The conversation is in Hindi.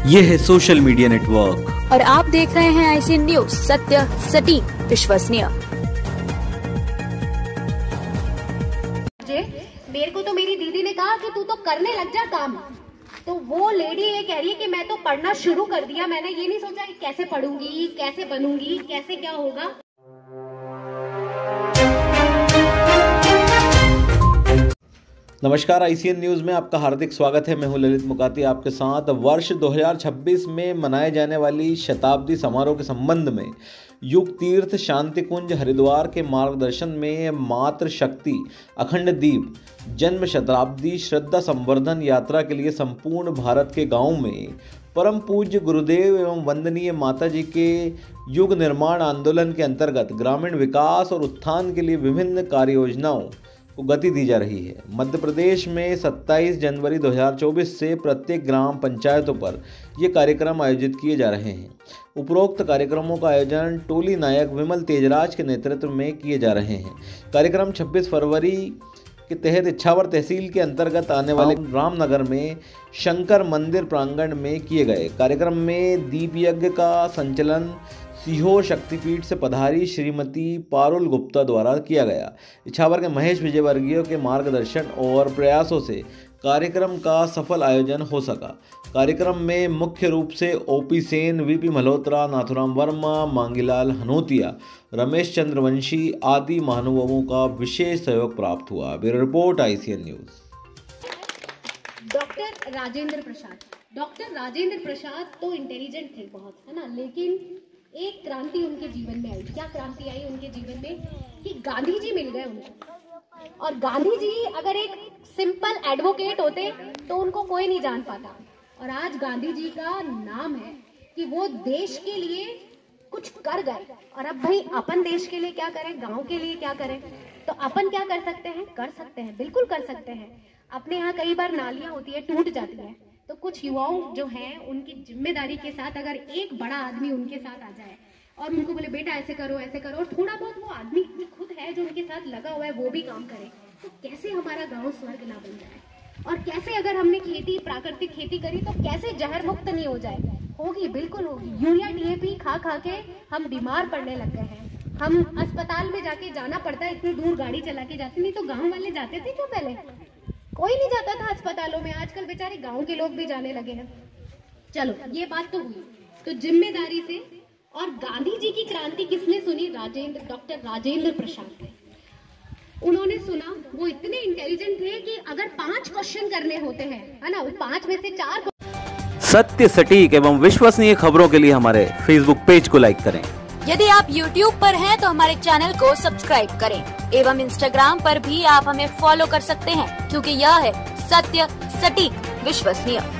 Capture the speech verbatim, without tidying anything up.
ये है सोशल मीडिया नेटवर्क और आप देख रहे हैं आईसीएन न्यूज, सत्य, सटीक, विश्वसनीय। मेरे को तो मेरी दीदी ने कहा कि तू तो करने लग जा काम, तो वो लेडी ये कह रही है कि मैं तो पढ़ना शुरू कर दिया। मैंने ये नहीं सोचा कि कैसे पढ़ूंगी, कैसे बनूंगी, कैसे क्या होगा। नमस्कार, आईसीएन न्यूज़ में आपका हार्दिक स्वागत है। मैं हूं ललित मुकाती आपके साथ। वर्ष दो हज़ार छब्बीस में मनाए जाने वाली शताब्दी समारोह के संबंध में युग तीर्थ शांति कुंज हरिद्वार के मार्गदर्शन में मातृशक्ति अखंड दीप जन्म शताब्दी श्रद्धा संवर्धन यात्रा के लिए संपूर्ण भारत के गांवों में परम पूज्य गुरुदेव एवं वंदनीय माता जी के युग निर्माण आंदोलन के अंतर्गत ग्रामीण विकास और उत्थान के लिए विभिन्न कार्य योजनाओं को गति दी जा रही है। मध्य प्रदेश में सत्ताईस जनवरी दो हज़ार चौबीस से प्रत्येक ग्राम पंचायतों पर ये कार्यक्रम आयोजित किए जा रहे हैं। उपरोक्त कार्यक्रमों का आयोजन टोली नायक विमल तेजराज के नेतृत्व में किए जा रहे हैं। कार्यक्रम छब्बीस फरवरी के तहत इच्छावर तहसील के अंतर्गत आने वाले रामनगर में शंकर मंदिर प्रांगण में किए गए। कार्यक्रम में दीप यज्ञ का संचालन सीहोर शक्तिपीठ से पधारी श्रीमती पारुल गुप्ता द्वारा किया गया। इच्छावर के महेश विजयवर्गीय के मार्गदर्शन और प्रयासों से कार्यक्रम का सफल आयोजन हो सका। कार्यक्रम में मुख्य रूप से ओपी सेन, वीपी मल्होत्रा, नाथुराम वर्मा, मांगीलाल हनोतिया, रमेश चंद्रवंशी आदि महानुभावों का विशेष सहयोग प्राप्त हुआ। Bureau report, ICN news. Doctor Rajendra Prasad doctor Rajendra Prasad तो इंटेलिजेंट थे बहुत, है ना, लेकिन एक क्रांति उनके जीवन में आई। क्या क्रांति आई उनके जीवन में कि गांधी जी मिल गए उनको। और गांधी जी अगर एक सिंपल एडवोकेट होते तो उनको कोई नहीं जान पाता। और आज गांधी जी का नाम है कि वो देश के लिए कुछ कर गए। और अब भाई अपन देश के लिए क्या करें, गांव के लिए क्या करें, तो अपन क्या कर सकते हैं? कर सकते हैं, बिल्कुल कर सकते हैं। अपने यहाँ कई बार नालियां होती है, टूट जाती है, तो कुछ युवाओं जो हैं उनकी जिम्मेदारी के साथ अगर एक बड़ा आदमी उनके साथ आ जाए और उनको बोले बेटा ऐसे करो ऐसे करो, और थोड़ा बहुत वो आदमी खुद है जो उनके साथ लगा हुआ है वो भी काम करे, तो कैसे हमारा गांव स्वर्ग ना बन जाए। और कैसे अगर हमने खेती, प्राकृतिक खेती करी तो कैसे जहर मुक्त नहीं हो जाए। होगी, बिल्कुल होगी। यूरिया डीएपी खा खा के हम बीमार पड़ने लग गए हैं। हम अस्पताल में जाके जाना पड़ता है, इतनी दूर गाड़ी चला के जाते, नहीं तो गाँव वाले जाते थे क्या? पहले कोई नहीं जाता था अस्पतालों में, आजकल बेचारे गांव के लोग भी जाने लगे हैं। चलो, ये बात तो हुई। तो जिम्मेदारी से, और गांधी जी की क्रांति किसने सुनी? राजेंद्र डॉक्टर राजेंद्र प्रसाद ने। उन्होंने सुना। वो इतने इंटेलिजेंट थे कि अगर पांच क्वेश्चन करने होते हैं, है ना, पांच में से चार। सत्य, सटीक एवं विश्वसनीय खबरों के लिए हमारे फेसबुक पेज को लाइक करें। यदि आप यूट्यूब पर हैं तो हमारे चैनल को सब्सक्राइब करें एवं इंस्टाग्राम पर भी आप हमें फॉलो कर सकते हैं, क्योंकि यह है सत्य, सटीक, विश्वसनीय।